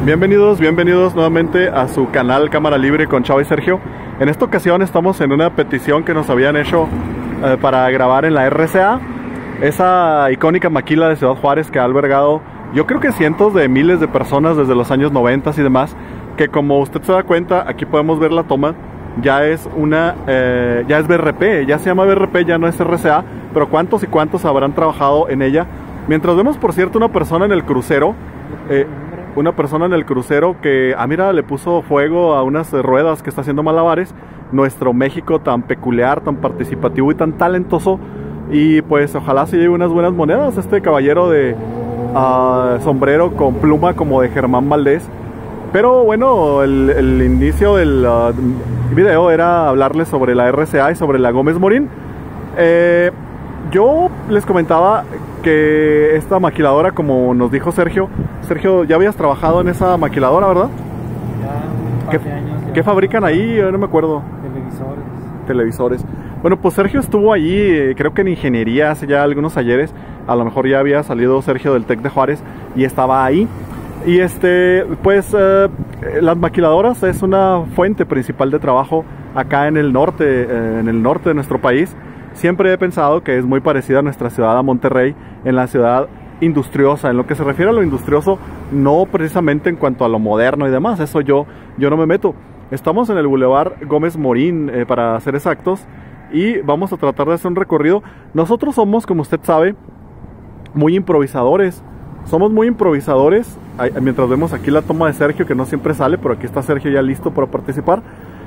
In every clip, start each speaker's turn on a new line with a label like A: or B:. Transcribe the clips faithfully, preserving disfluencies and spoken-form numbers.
A: Bienvenidos, bienvenidos nuevamente a su canal Cámara Libre con Chava y Sergio. En esta ocasión estamos en una petición que nos habían hecho eh, para grabar en la R C A, esa icónica maquila de Ciudad Juárez que ha albergado, yo creo que cientos de miles de personas desde los años noventa y demás, que como usted se da cuenta, aquí podemos ver la toma, ya es una, eh, ya es B R P, ya se llama B R P, ya no es R C A, pero cuántos y cuántos habrán trabajado en ella. Mientras vemos, por cierto, una persona en el crucero, eh, una persona en el crucero que, ah mira, le puso fuego a unas ruedas que está haciendo malabares. Nuestro México tan peculiar, tan participativo y tan talentoso. Y pues ojalá se lleve unas buenas monedas este caballero de uh, sombrero con pluma como de Germán Valdés. Pero bueno, el, el inicio del uh, video era hablarles sobre la R C A y sobre la Gómez Morín. Eh, yo les comentaba que esta maquiladora, como nos dijo Sergio, Sergio, ya habías trabajado en esa maquiladora, ¿verdad?
B: Ya, un par de años. Ya.
A: ¿Qué fabrican ahí? Yo no me acuerdo.
B: Televisores.
A: Televisores. Bueno, pues Sergio estuvo allí, creo que en ingeniería, hace ya algunos ayeres. A lo mejor ya había salido Sergio del TEC de Juárez y estaba ahí. Y este, pues, eh, las maquiladoras es una fuente principal de trabajo acá en el norte, eh, en el norte de nuestro país. Siempre he pensado que es muy parecida a nuestra ciudad, a Monterrey, en la ciudad industriosa. En lo que se refiere a lo industrioso, no precisamente en cuanto a lo moderno y demás, eso yo, yo no me meto. Estamos en el Boulevard Gómez Morín, eh, para ser exactos, y vamos a tratar de hacer un recorrido. Nosotros somos, como usted sabe, muy improvisadores. Somos muy improvisadores. Mientras vemos aquí la toma de Sergio, que no siempre sale, pero aquí está Sergio ya listo para participar.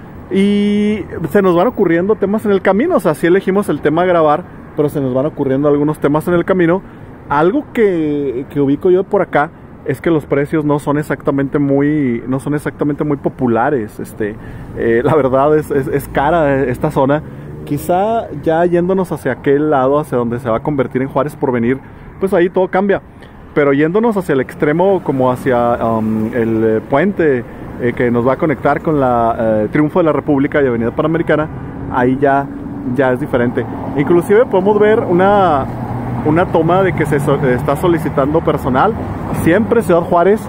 A: Y se nos van ocurriendo temas en el camino. O sea, sí elegimos el tema a grabar, pero se nos van ocurriendo algunos temas en el camino. Algo que, que ubico yo por acá es que los precios no son exactamente muy, no son exactamente muy populares. Este, eh, la verdad es, es, es cara esta zona. Quizá ya yéndonos hacia aquel lado, hacia donde se va a convertir en Juárez Porvenir, pues ahí todo cambia. Pero yéndonos hacia el extremo, como hacia um, el eh, puente eh, que nos va a conectar con la eh, Triunfo de la República y Avenida Panamericana, ahí ya, ya es diferente. Inclusive podemos ver una, una toma de que se so, está solicitando personal, siempre Ciudad Juárez,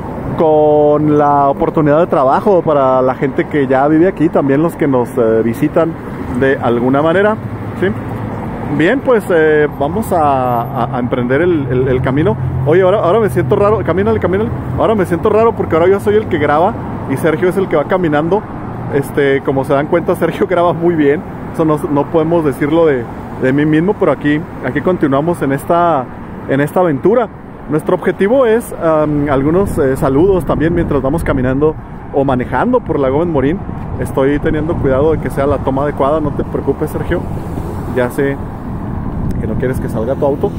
A: con la oportunidad de trabajo para la gente que ya vive aquí, también los que nos eh, visitan de alguna manera, ¿sí? Bien, pues eh, vamos a, a, a emprender el, el, el camino. Oye, ahora, ahora me siento raro, camínale, camínale. Ahora me siento raro porque ahora yo soy el que graba y Sergio es el que va caminando. Este, como se dan cuenta, Sergio graba muy bien. Eso no, no podemos decirlo de, de mí mismo, pero aquí, aquí continuamos en esta, en esta aventura. Nuestro objetivo es um, algunos eh, saludos también mientras vamos caminando o manejando por la Gómez Morín. Estoy teniendo cuidado de que sea la toma adecuada, no te preocupes, Sergio. Ya sé que no quieres que salga tu auto.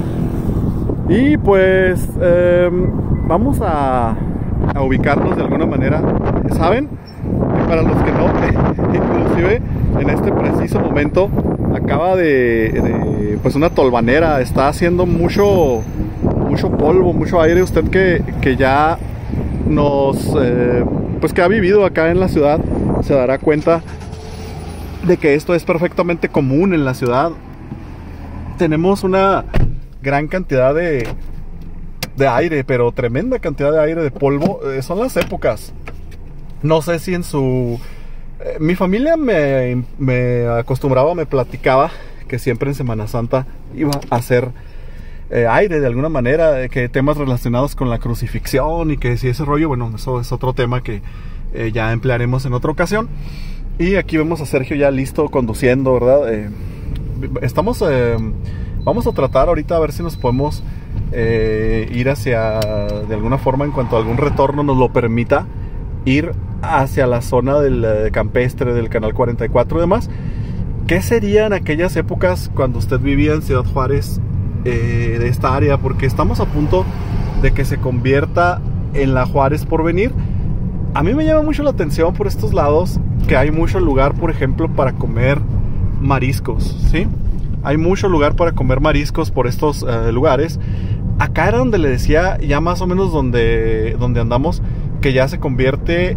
A: Y pues eh, vamos a, a ubicarnos de alguna manera. ¿Saben? Que para los que no, inclusive en este preciso momento acaba de, de pues una tolvanera, está haciendo mucho mucho polvo, mucho aire. Usted que, que ya nos eh, pues que ha vivido acá en la ciudad se dará cuenta de que esto es perfectamente común en la ciudad. Tenemos una gran cantidad de, de aire, pero tremenda cantidad de aire, de polvo. Eh, son las épocas. No sé si en su... Eh, mi familia me, me acostumbraba, me platicaba que siempre en Semana Santa iba a hacer eh, aire de alguna manera, eh, que temas relacionados con la crucifixión y que si ese rollo, bueno, eso es otro tema que eh, ya emplearemos en otra ocasión. Y aquí vemos a Sergio ya listo conduciendo, ¿verdad? Eh, estamos, eh, vamos a tratar ahorita a ver si nos podemos eh, ir hacia, de alguna forma, en cuanto a algún retorno nos lo permita, ir hacia la zona del eh, campestre, del Canal cuarenta y cuatro y demás. ¿Qué serían aquellas épocas cuando usted vivía en Ciudad Juárez, eh, de esta área? Porque estamos a punto de que se convierta en la Juárez Porvenir. A mí me llama mucho la atención por estos lados que hay mucho lugar, por ejemplo, para comer mariscos, ¿sí? Hay mucho lugar para comer mariscos por estos uh, lugares. Acá era donde le decía, ya más o menos donde, donde andamos, que ya se convierte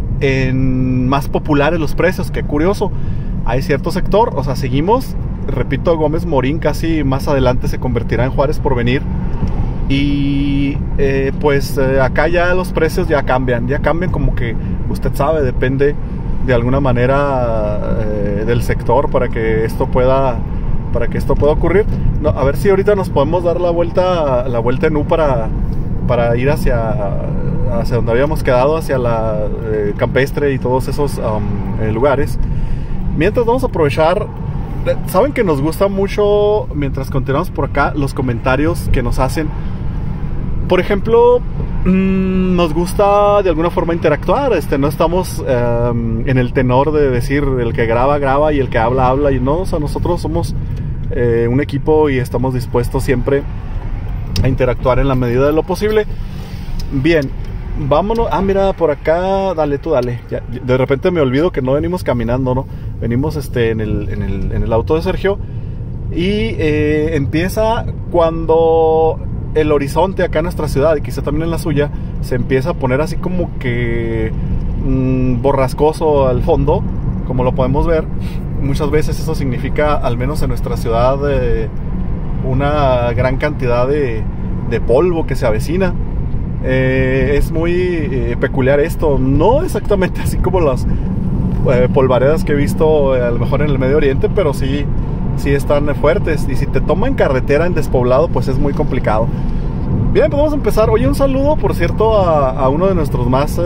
A: en más populares los precios. Qué curioso. Hay cierto sector, o sea, seguimos, repito, Gómez Morín casi más adelante se convertirá en Juárez Porvenir. Y eh, pues eh, acá ya los precios ya cambian, ya cambian como que usted sabe, depende de alguna manera eh, del sector para que esto pueda para que esto pueda ocurrir. No, a ver si ahorita nos podemos dar la vuelta la vuelta en U para, para ir hacia, hacia donde habíamos quedado, hacia la eh, campestre y todos esos um, eh, lugares. Mientras vamos a aprovechar, saben que nos gusta mucho mientras continuamos por acá los comentarios que nos hacen. Por ejemplo, mmm, nos gusta de alguna forma interactuar. Este, no estamos um, en el tenor de decir el que graba, graba y el que habla, habla. Y no, o sea, nosotros somos eh, un equipo y estamos dispuestos siempre a interactuar en la medida de lo posible. Bien, vámonos. Ah, mira, por acá, dale tú, dale. Ya, de repente me olvido que no venimos caminando, ¿no? Venimos este, en, el, en, el, en el auto de Sergio. Y eh, empieza cuando el horizonte acá en nuestra ciudad y quizá también en la suya se empieza a poner así como que mmm, borrascoso al fondo, como lo podemos ver. Muchas veces eso significa, al menos en nuestra ciudad, eh, una gran cantidad de, de polvo que se avecina. Eh, es muy eh, peculiar esto, no exactamente así como las eh, polvaredas que he visto eh, a lo mejor en el Medio Oriente, pero sí sí están fuertes, y si te toman carretera en despoblado pues es muy complicado. Bien, pues vamos a empezar. Oye, un saludo por cierto a, a uno de nuestros más eh,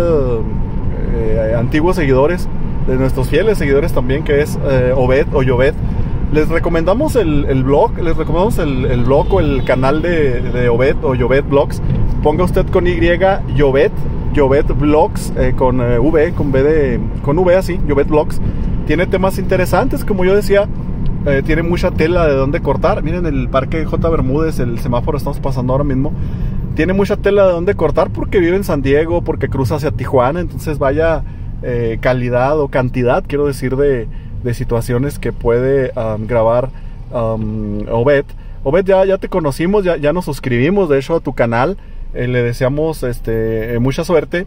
A: eh, antiguos seguidores, de nuestros fieles seguidores también, que es eh, Obed o Yobed. Les recomendamos el, el blog, les recomendamos el, el blog o el canal de, de Obed o Yobed Blogs. Ponga usted con Y, Yobed, Yobed Blogs, eh, con eh, V, con V de, con V así, Yobed Blogs. Tiene temas interesantes, como yo decía. Eh, tiene mucha tela de dónde cortar. Miren el parque J. Bermúdez, el semáforo estamos pasando ahora mismo. Tiene mucha tela de dónde cortar porque vive en San Diego, porque cruza hacia Tijuana. Entonces vaya eh, calidad o cantidad, quiero decir, de, de situaciones que puede um, grabar um, Obed. Obed, ya, ya te conocimos, ya, ya nos suscribimos de hecho a tu canal. Eh, le deseamos este, mucha suerte.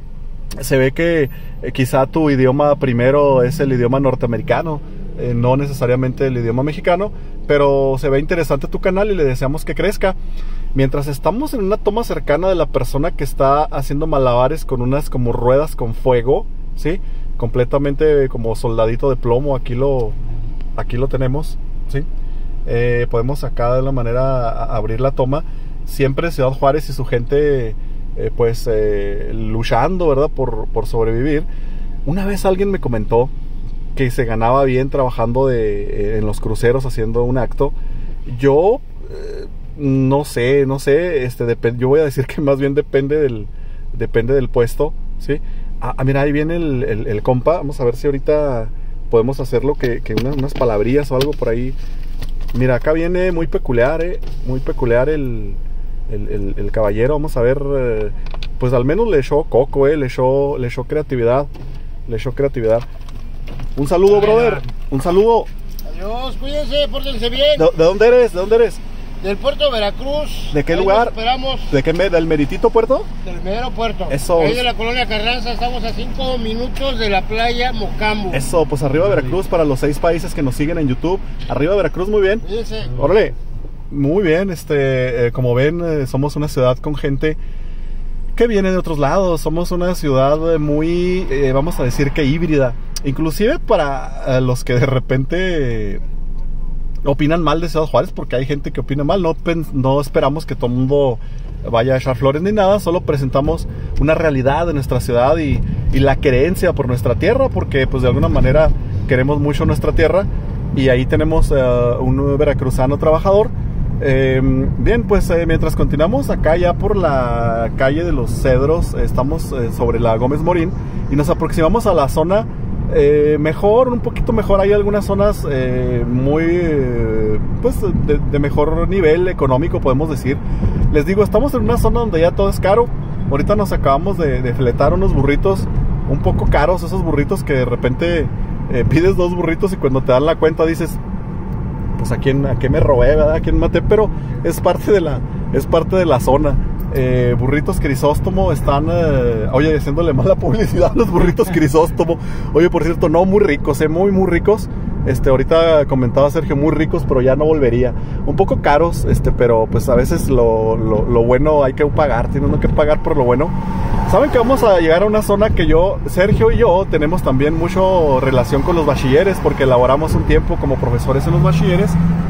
A: Se ve que eh, quizá tu idioma primero es el idioma norteamericano, eh, no necesariamente el idioma mexicano, pero se ve interesante tu canal y le deseamos que crezca. Mientras estamos en una toma cercana de la persona que está haciendo malabares con unas como ruedas con fuego, ¿sí? Completamente como soldadito de plomo, aquí lo, aquí lo tenemos, ¿sí? Eh, podemos acá de la manera a abrir la toma. Siempre Ciudad Juárez y su gente eh, pues eh, luchando, ¿verdad? Por, por sobrevivir. Una vez alguien me comentó que se ganaba bien trabajando de, eh, en los cruceros haciendo un acto. Yo eh, no sé, no sé, este, depend, yo voy a decir que más bien depende del, depende del puesto, ¿sí? Ah, mira, ahí viene el, el, el compa. Vamos a ver si ahorita podemos hacerlo, que, que unas, unas palabrillas o algo por ahí. Mira, acá viene muy peculiar, eh, muy peculiar el, el, el, el caballero. Vamos a ver, eh, pues al menos le echó coco, eh, le echó, le echó creatividad, le echó creatividad. Un saludo, brother, un saludo.
C: Adiós, cuídense, pórtense bien.
A: ¿De, de dónde eres? ¿De dónde eres?
C: Del puerto de Veracruz.
A: ¿De qué
C: Ahí
A: lugar?
C: nos esperamos.
A: ¿De qué? ¿Del meritito puerto?
C: Del mero puerto.
A: Eso.
C: Ahí de la colonia Carranza, estamos a cinco minutos de la playa Mocambo.
A: Eso, pues arriba Veracruz para los seis países que nos siguen en YouTube. Arriba Veracruz, muy bien.
C: Cuídense.
A: Órale, muy bien. Este, eh, como ven, eh, somos una ciudad con gente que viene de otros lados. Somos una ciudad muy, eh, vamos a decir que híbrida. Inclusive para eh, los que de repente... Eh, opinan mal de Ciudad Juárez, porque hay gente que opina mal. No, no esperamos que todo el mundo vaya a echar flores ni nada, solo presentamos una realidad de nuestra ciudad y, y la creencia por nuestra tierra, porque pues de alguna manera queremos mucho nuestra tierra, y ahí tenemos uh, un veracruzano trabajador. Eh, bien, pues eh, mientras continuamos acá ya por la calle de los Cedros, eh, estamos eh, sobre la Gómez Morín y nos aproximamos a la zona Eh, mejor, un poquito mejor. Hay algunas zonas eh, muy eh, pues de, de mejor nivel económico, podemos decir. Les digo, estamos en una zona donde ya todo es caro. Ahorita nos acabamos de, de fletar unos burritos un poco caros, esos burritos que de repente eh, pides dos burritos y cuando te dan la cuenta dices, pues a quién, a qué me robé, ¿verdad? A quién maté, pero es parte de la, es parte de la zona. Eh, burritos Crisóstomo están, eh, oye, haciéndole mala publicidad a los burritos Crisóstomo. Oye, por cierto, no, muy ricos, eh, muy, muy ricos. Este, ahorita comentaba Sergio, muy ricos, pero ya no volvería. Un poco caros, este, pero pues a veces lo, lo, lo bueno hay que pagar, tiene uno que pagar por lo bueno. Saben que vamos a llegar a una zona que yo, Sergio y yo, tenemos también mucho relación con los bachilleres, porque elaboramos un tiempo como profesores en los bachilleres.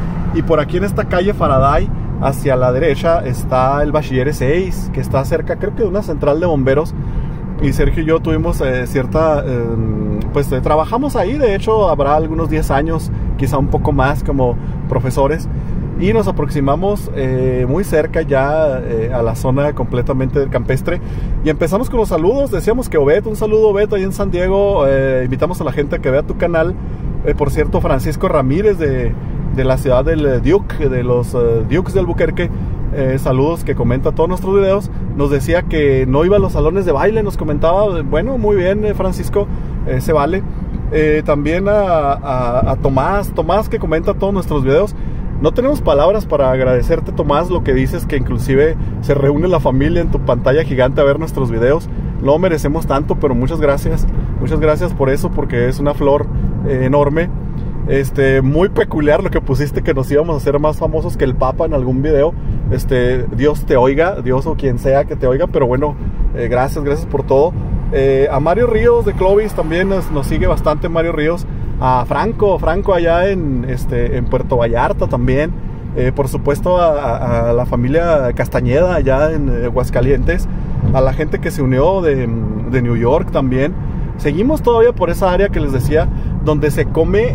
A: Y por aquí en esta calle Faraday, hacia la derecha, está el bachiller seis, que está cerca, creo que de una central de bomberos. Y Sergio y yo tuvimos eh, cierta, eh, pues eh, trabajamos ahí, de hecho habrá algunos diez años, quizá un poco más como profesores. Y nos aproximamos eh, muy cerca ya eh, a la zona completamente del campestre. Y empezamos con los saludos. Decíamos que Obed, un saludo Obed ahí en San Diego. Eh, invitamos a la gente a que vea tu canal. Eh, por cierto, Francisco Ramírez de, de la ciudad del Duke, de los uh, Dukes de Albuquerque. Eh, saludos, que comenta todos nuestros videos. Nos decía que no iba a los salones de baile. Nos comentaba, bueno, muy bien eh, Francisco, eh, se vale. Eh, también a, a, a Tomás, Tomás que comenta todos nuestros videos. No tenemos palabras para agradecerte, Tomás, lo que dices, que inclusive se reúne la familia en tu pantalla gigante a ver nuestros videos. No merecemos tanto, pero muchas gracias. Muchas gracias por eso, porque es una flor eh, enorme. Este, muy peculiar lo que pusiste, que nos íbamos a hacer más famosos que el Papa en algún video. Este, Dios te oiga, Dios o quien sea que te oiga, pero bueno, eh, gracias, gracias por todo. Eh, a Mario Ríos de Clovis también nos, nos sigue bastante Mario Ríos. A Franco, Franco allá en, este, en Puerto Vallarta también. Eh, por supuesto a, a, a la familia Castañeda allá en eh, Aguascalientes. A la gente que se unió de, de New York también. Seguimos todavía por esa área que les decía, donde se come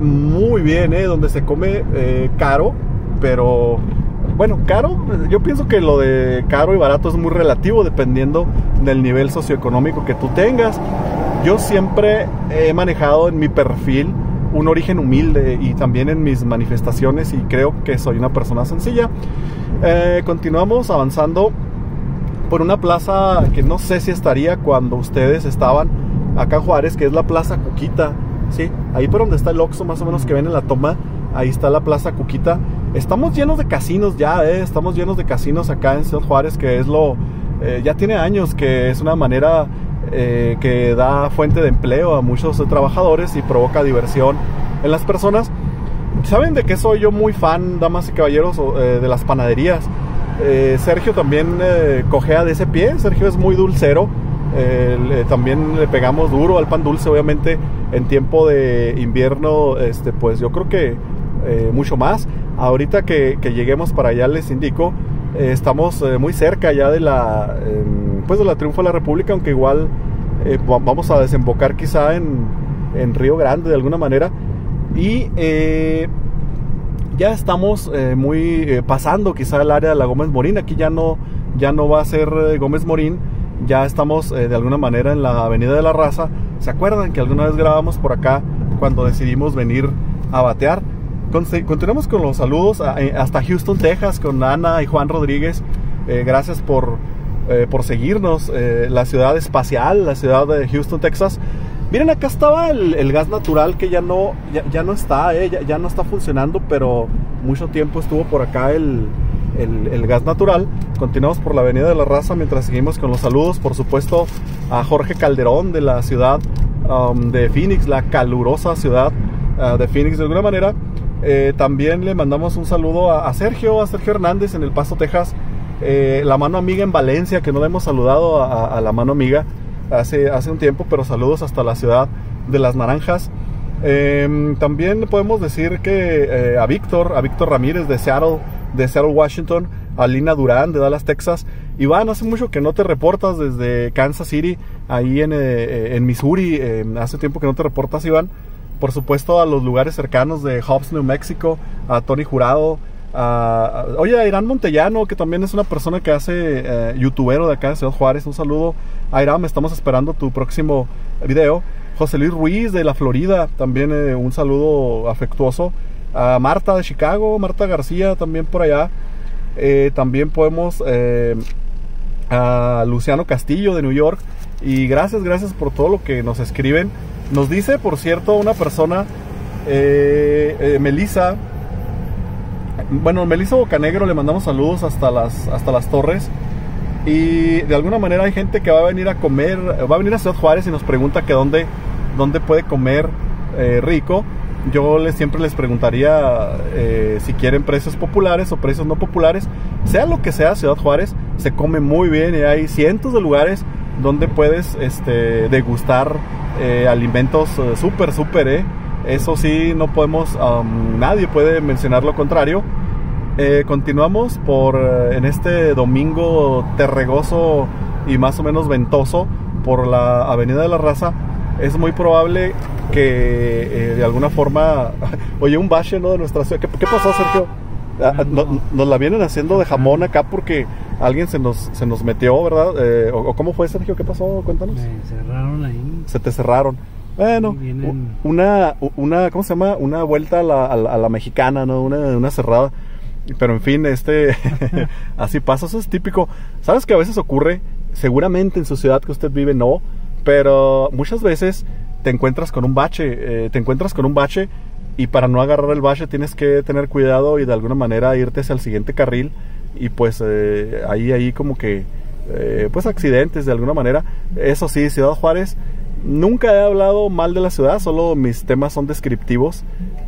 A: muy bien, eh, donde se come eh, caro, pero bueno, caro, yo pienso que lo de caro y barato es muy relativo dependiendo del nivel socioeconómico que tú tengas. Yo siempre he manejado en mi perfil un origen humilde y también en mis manifestaciones, y creo que soy una persona sencilla. Eh, continuamos avanzando por una plaza que no sé si estaría cuando ustedes estaban acá en Juárez, que es la Plaza Cuquita, ¿sí? Ahí por donde está el Oxxo, más o menos, que ven en la toma, ahí está la Plaza Cuquita. Estamos llenos de casinos ya, ¿eh? Estamos llenos de casinos acá en Ciudad Juárez, que es lo... Eh, ya tiene años que es una manera... Eh, que da fuente de empleo a muchos eh, trabajadores y provoca diversión en las personas. ¿Saben de qué soy yo muy fan, damas y caballeros? Eh, de las panaderías. eh, Sergio también eh, cojea de ese pie. Sergio es muy dulcero. eh, le, también le pegamos duro al pan dulce, obviamente en tiempo de invierno, este, pues yo creo que eh, mucho más. Ahorita que, que lleguemos para allá les indico. Eh, estamos eh, muy cerca ya de la eh, pues de la Triunfo de la República, aunque igual eh, vamos a desembocar quizá en, en Río Grande de alguna manera. Y eh, ya estamos eh, muy eh, pasando quizá el área de la Gómez Morín. Aquí ya no, ya no va a ser eh, Gómez Morín. Ya estamos eh, de alguna manera en la Avenida de la Raza. ¿Se acuerdan que alguna vez grabamos por acá cuando decidimos venir a batear? Continuamos con los saludos a, hasta Houston, Texas, con Ana y Juan Rodríguez. Eh, gracias por, eh, por seguirnos. Eh, la ciudad espacial, la ciudad de Houston, Texas. Miren, acá estaba el, el gas natural, que ya no, ya, ya no está, eh, ya, ya no está funcionando, pero mucho tiempo estuvo por acá el, el, el gas natural. Continuamos por la Avenida de la Raza mientras seguimos con los saludos. Por supuesto a Jorge Calderón de la ciudad um, de Phoenix, la calurosa ciudad uh, de Phoenix de alguna manera. Eh, también le mandamos un saludo a, a Sergio, a Sergio Hernández en El Paso, Texas. Eh, la mano amiga en Valencia, que no le hemos saludado a, a la mano amiga hace, hace un tiempo, pero saludos hasta la ciudad de las Naranjas. Eh, también podemos decir que eh, a Víctor, a Víctor Ramírez de Seattle, de Seattle, Washington, a Lina Durán de Dallas, Texas. Iván, hace mucho que no te reportas desde Kansas City, ahí en, eh, en Missouri. Eh, hace tiempo que no te reportas, Iván. Por supuesto a los lugares cercanos de Hobbs, New Mexico, a Tony Jurado, a, a, oye, a Irán Montellano, que también es una persona que hace eh, youtubero de acá de Ciudad Juárez. Un saludo a Irán, estamos esperando tu próximo video. José Luis Ruiz de la Florida, también eh, un saludo afectuoso. A Marta de Chicago, Marta García también por allá. Eh, también podemos eh, a Luciano Castillo de New York. Y gracias, gracias por todo lo que nos escriben. Nos dice, por cierto, una persona, eh, eh, Melissa, bueno, Melissa Bocanegro, le mandamos saludos hasta las, hasta las Torres. Y de alguna manera hay gente que va a venir a comer, va a venir a Ciudad Juárez y nos pregunta que dónde, dónde puede comer eh, rico. yo les, siempre les preguntaría eh, si quieren precios populares o precios no populares. Sea lo que sea, Ciudad Juárez se come muy bien y hay cientos de lugares donde puedes este, degustar eh, alimentos uh, súper, súper, eh. Eso sí, no podemos, um, nadie puede mencionar lo contrario. Eh, continuamos por uh, en este domingo terregoso y más o menos ventoso por la Avenida de la Raza. Es muy probable que eh, de alguna forma, oye, un bache, ¿no? De nuestra ciudad. ¿Qué, qué pasó, Sergio? Ah, no, nos la vienen haciendo de jamón acá porque alguien se nos, se nos metió, ¿verdad? Eh, o, o ¿cómo fue, Sergio? ¿Qué pasó? Cuéntanos.
B: Me cerraron ahí.
A: Se te cerraron. Bueno, vienen... una, una, ¿cómo se llama? Una vuelta a la, a la, a la mexicana, ¿no? Una, una cerrada. Pero en fin, este, así pasa, eso es típico. ¿Sabes que a veces ocurre? Seguramente en su ciudad que usted vive no, pero muchas veces te encuentras con un bache, eh, te encuentras con un bache y para no agarrar el bache tienes que tener cuidado y de alguna manera irte hacia el siguiente carril y pues eh, ahí, ahí como que, eh, pues accidentes de alguna manera. Eso sí, Ciudad Juárez, nunca he hablado mal de la ciudad, solo mis temas son descriptivos,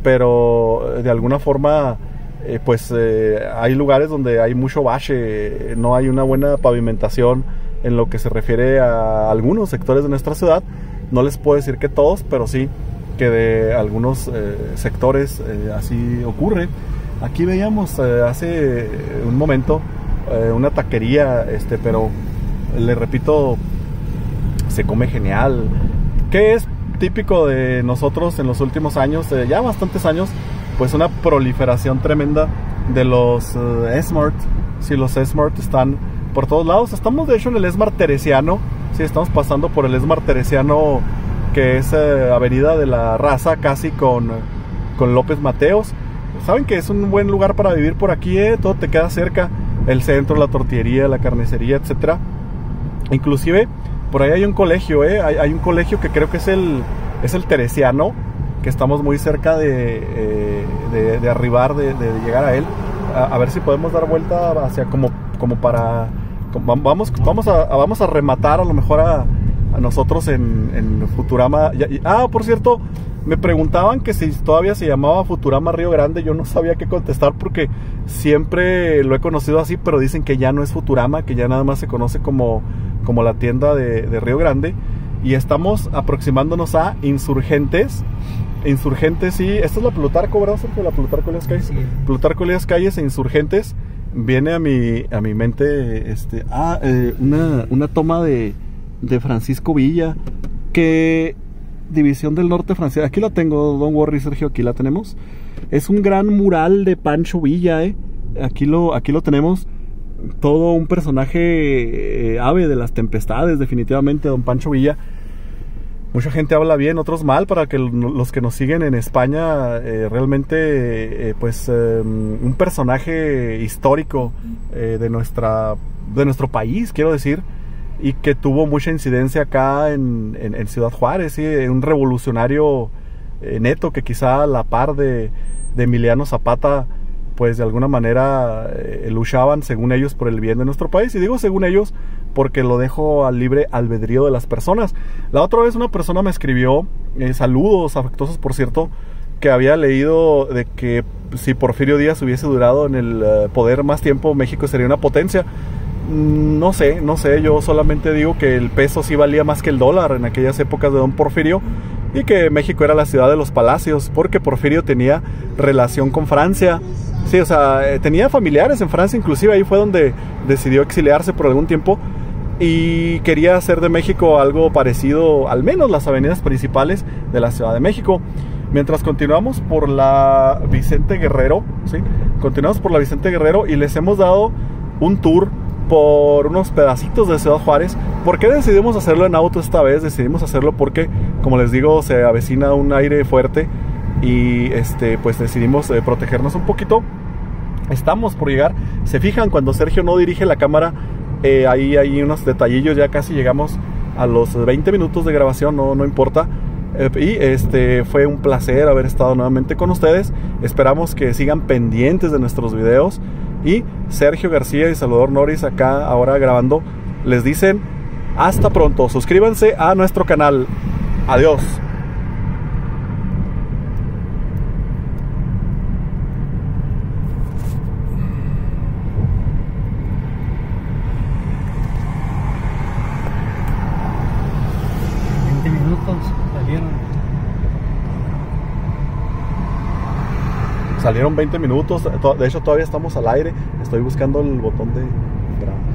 A: pero de alguna forma... Eh, pues eh, hay lugares donde hay mucho bache, no hay una buena pavimentación en lo que se refiere a algunos sectores de nuestra ciudad. No les puedo decir que todos, pero sí que de algunos eh, sectores eh, así ocurre. Aquí veíamos eh, hace un momento eh, una taquería, este, pero le repito, se come genial. ¿Qué es típico de nosotros en los últimos años? Eh, ya bastantes años. Pues una proliferación tremenda de los uh, Smart. Sí, los Smart están por todos lados. Estamos de hecho en el Smart Teresiano. Sí, estamos pasando por el Smart Teresiano, que es uh, Avenida de la Raza, casi con, con López Mateos. Saben que es un buen lugar para vivir por aquí, ¿eh? Todo te queda cerca. El centro, la tortillería, la carnicería, etcétera. Inclusive, por ahí hay un colegio, ¿eh? Hay, hay un colegio que creo que es el, es el Teresiano, que estamos muy cerca de, eh, de, de arribar, de, de llegar a él. A, a ver si podemos dar vuelta hacia como, como para... Como, vamos, vamos, a, vamos a rematar a lo mejor a, a nosotros en, en Futurama. Y, y, ah, por cierto, me preguntaban que si todavía se llamaba Futurama Río Grande. Yo no sabía qué contestar porque siempre lo he conocido así, pero dicen que ya no es Futurama, que ya nada más se conoce como, como la tienda de, de Río Grande. Y estamos aproximándonos a Insurgentes. Insurgentes, sí, esta es la Plutarco, ¿verdad, Sergio? La Plutarco Elías Calles. Sí. Plutarco Elías Calles e Insurgentes. Viene a mi, a mi mente este, ah, eh, una, una toma de, de Francisco Villa. Que División del Norte francesa. Aquí la tengo, don't worry, Sergio, aquí la tenemos. Es un gran mural de Pancho Villa, eh. Aquí lo, aquí lo tenemos. Todo un personaje eh, ave de las tempestades, definitivamente, don Pancho Villa. Mucha gente habla bien, otros mal, para que los que nos siguen en España, eh, realmente, eh, pues, eh, un personaje histórico eh, de, nuestra, de nuestro país, quiero decir, y que tuvo mucha incidencia acá en, en, en Ciudad Juárez, ¿sí? Un revolucionario eh, neto que quizá a la par de, de Emiliano Zapata, pues de alguna manera eh, luchaban, según ellos, por el bien de nuestro país. Y digo según ellos porque lo dejo al libre albedrío de las personas. La otra vez una persona me escribió, eh, saludos afectuosos por cierto, que había leído de que si Porfirio Díaz hubiese durado en el uh, poder más tiempo, México sería una potencia. No sé, no sé, yo solamente digo que el peso sí valía más que el dólar en aquellas épocas de don Porfirio, y que México era la ciudad de los palacios, porque Porfirio tenía relación con Francia. Sí, o sea, tenía familiares en Francia, inclusive ahí fue donde decidió exiliarse por algún tiempo y quería hacer de México algo parecido, al menos las avenidas principales de la Ciudad de México. Mientras continuamos por la Vicente Guerrero, ¿sí? Continuamos por la Vicente Guerrero y les hemos dado un tour por unos pedacitos de Ciudad Juárez. ¿Por qué decidimos hacerlo en auto esta vez? Decidimos hacerlo porque, como les digo, se avecina un aire fuerte y este, pues decidimos eh, protegernos un poquito. Estamos por llegar. Se fijan cuando Sergio no dirige la cámara, eh, ahí hay unos detallillos. Ya casi llegamos a los veinte minutos de grabación, no, no importa. Eh, y este fue un placer haber estado nuevamente con ustedes. Esperamos que sigan pendientes de nuestros videos. Y Sergio García y Salvador Noris acá ahora grabando les dicen hasta pronto. Suscríbanse a nuestro canal. Adiós.
B: salieron.
A: Salieron veinte minutos. De hecho, todavía estamos al aire. Estoy buscando el botón de grabar.